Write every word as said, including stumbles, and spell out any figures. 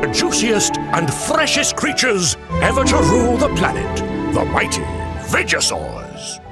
the juiciest and freshest creatures ever to rule the planet, the mighty VEGESAURS.